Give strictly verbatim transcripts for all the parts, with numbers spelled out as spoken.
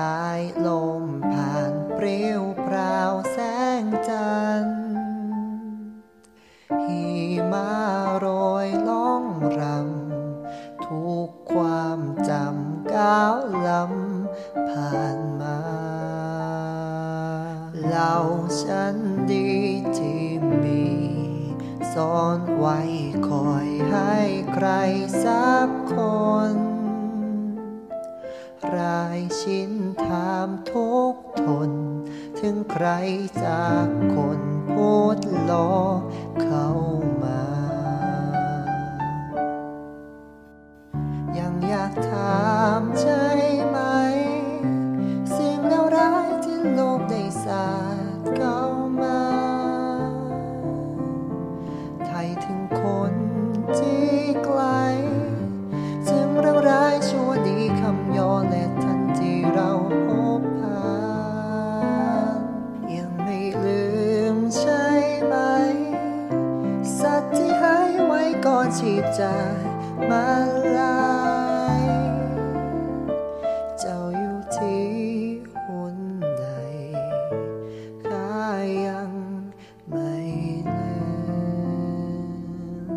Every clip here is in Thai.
ายลมผ่านเปรี้ยวพราวแสงจันทร์หิมะโรยล่องรำทุกความจำก้าวล้ำผ่านมาเล่าฉันดีที่มีซ่อนไว้คอยให้ใครสักคนรายชิ้นถามทุกทนถึงใครจากคนพูดล้อเข้ามายังอยากถามใช่ไหมสิ่งเลวร้ายที่โลกได้สาดเข้ามาไทยถึงคนที่ไกลซึ่งเลวร้ายชั่วดีคำย่อและทันที่เราพบผ่านยังไม่ลืมใช่ไหมสัตว์ที่หายไว้ก่อนชีพจางมาลายเจ้าอยู่ที่หนใดข้ายังไม่ลืม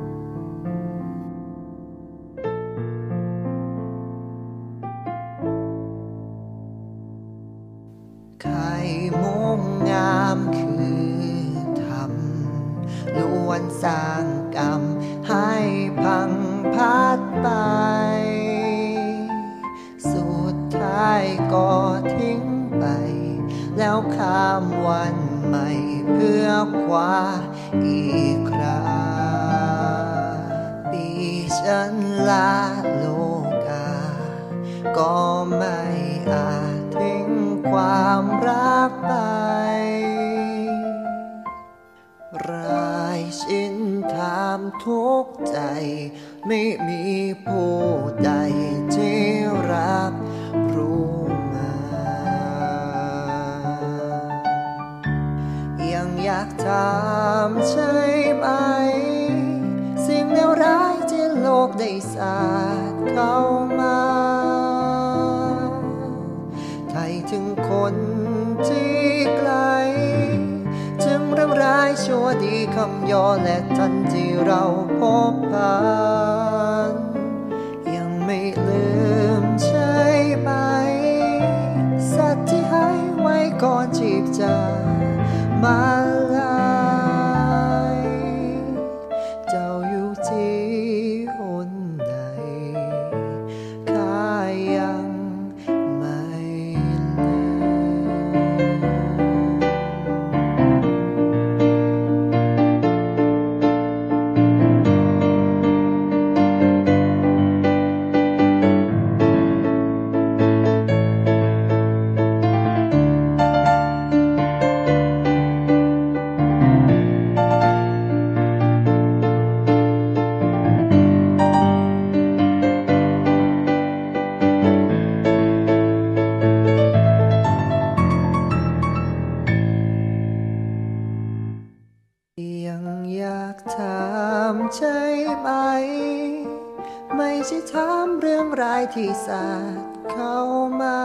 ไข่มุกงามคือธรรมล้วนสร้างกรรมให้พังพัดไปสุดท้ายก็ทิ้งไปแล้วข้ามวันใหม่เพื่อคว้าอีกคราปีฉันลาโลกาก็ไม่อาจทิ้งความรักไปรายชิ้นถามทุกใจไม่มีผู้ใดที่รักรู้มายังอยากถามใช่ไหมสิ่งเลวร้ายที่โลกได้สาดเข้ามาไทยถึงคนที่ไกลจึงร้ำร้ายชั่วดีคำย่อและทันที่เราพบผ่านยังไม่ลืมใช่ไหมสัตว์ที่หายไว้ก่อนชีพจางมาลายเจ้าอยู่ที่หนใดข้ายังไม่ลืมยังอยากถามใช่ไหมไม่ใช่ถามเรื่องร้ายที่สาดเข้ามา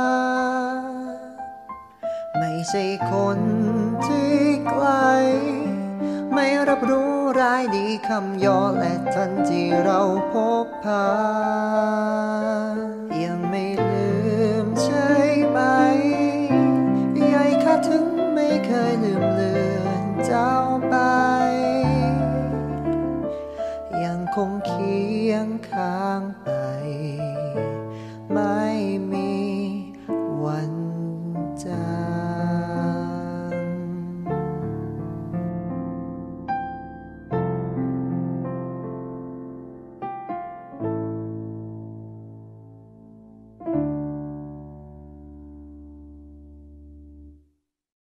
ไม่ใช่คนที่ไกลไม่รับรู้ร้ายดีคำย่อและทันที่เราพบผ่าน